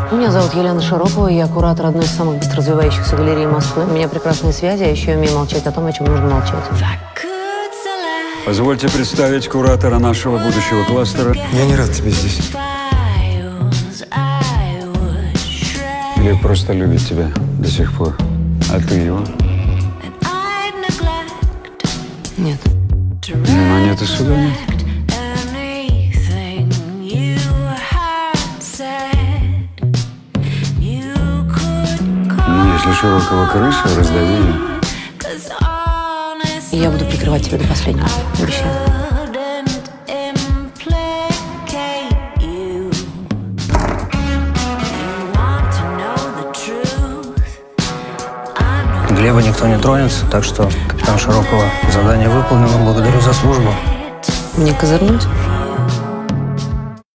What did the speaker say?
Меня зовут Елена Широкова, я куратор одной из самых быстро развивающихся галерей Москвы. У меня прекрасные связи, а еще я умею молчать о том, о чем нужно молчать. Позвольте представить куратора нашего будущего кластера. Я не рад тебе здесь. Глеб просто любит тебя до сих пор. А ты его? Нет. Ну, нет и суда нет. Ну, если Широкого крыша, раздави ее. Я буду прикрывать тебя до последнего. Обещаю. Глеба никто не тронется, так что капитан Широкова задание выполнено. Благодарю за службу. Мне козырнуть?